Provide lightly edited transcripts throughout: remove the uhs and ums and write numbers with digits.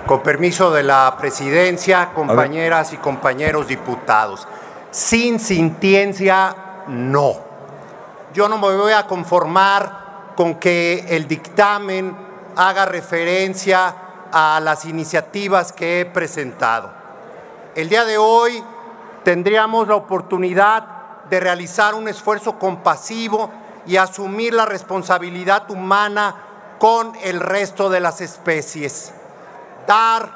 Con permiso de la presidencia, compañeras y compañeros diputados, sin sintiencia, no. Yo no me voy a conformar con que el dictamen haga referencia a las iniciativas que he presentado. El día de hoy tendríamos la oportunidad de realizar un esfuerzo compasivo y asumir la responsabilidad humana con el resto de las especies. Dar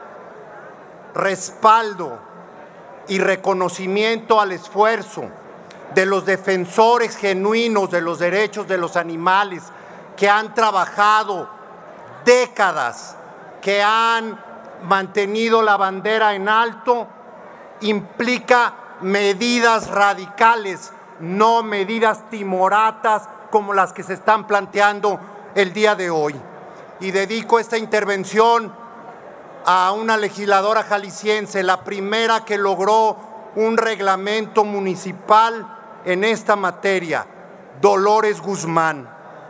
respaldo y reconocimiento al esfuerzo de los defensores genuinos de los derechos de los animales que han trabajado décadas, que han mantenido la bandera en alto, implica medidas radicales, no medidas timoratas como las que se están planteando el día de hoy. Y dedico esta intervención a una legisladora jalisciense, la primera que logró un reglamento municipal en esta materia, Dolores Guzmán.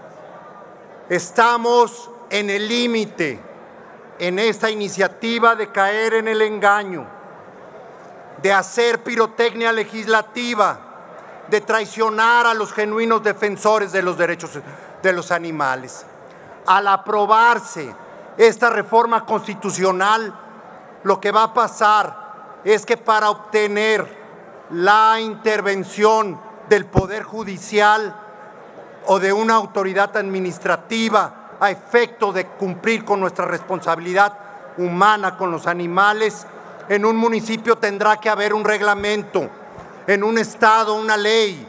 Estamos en el límite en esta iniciativa de caer en el engaño, de hacer pirotecnia legislativa, de traicionar a los genuinos defensores de los derechos de los animales. Al aprobarse esta reforma constitucional, lo que va a pasar es que para obtener la intervención del Poder Judicial o de una autoridad administrativa a efecto de cumplir con nuestra responsabilidad humana con los animales, en un municipio tendrá que haber un reglamento, en un estado una ley,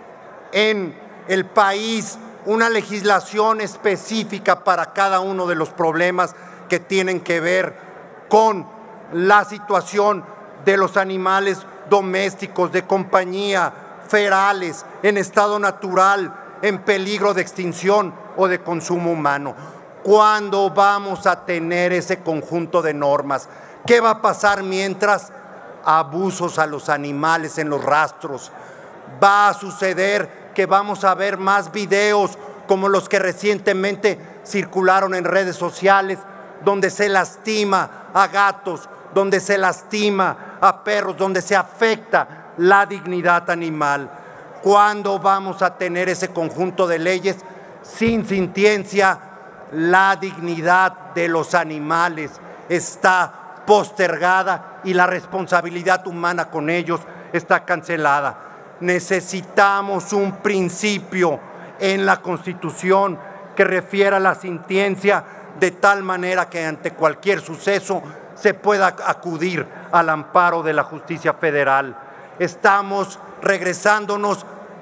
en el país una legislación específica para cada uno de los problemas que tienen que ver con la situación de los animales domésticos, de compañía, ferales, en estado natural, en peligro de extinción o de consumo humano. ¿Cuándo vamos a tener ese conjunto de normas? ¿Qué va a pasar mientras abusos a los animales en los rastros? Va a suceder que vamos a ver más videos como los que recientemente circularon en redes sociales, donde se lastima a gatos, donde se lastima a perros, donde se afecta la dignidad animal. ¿Cuándo vamos a tener ese conjunto de leyes? Sin sintiencia, la dignidad de los animales está postergada y la responsabilidad humana con ellos está cancelada. Necesitamos un principio en la Constitución que refiera a la sintiencia de tal manera que ante cualquier suceso se pueda acudir al amparo de la justicia federal. Estamos regresándonos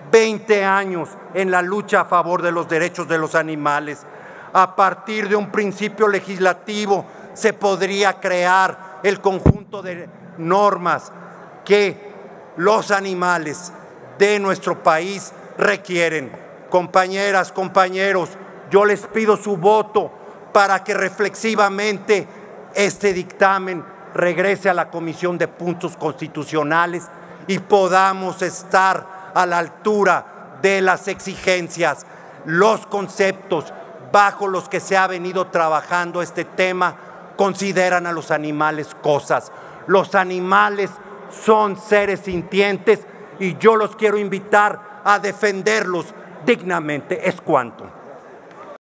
20 años en la lucha a favor de los derechos de los animales. A partir de un principio legislativo se podría crear el conjunto de normas que los animales de nuestro país requieren. Compañeras, compañeros, yo les pido su voto para que reflexivamente este dictamen regrese a la Comisión de Puntos Constitucionales y podamos estar a la altura de las exigencias. Los conceptos bajo los que se ha venido trabajando este tema consideran a los animales cosas. Los animales son seres sintientes y yo los quiero invitar a defenderlos dignamente. Es cuanto.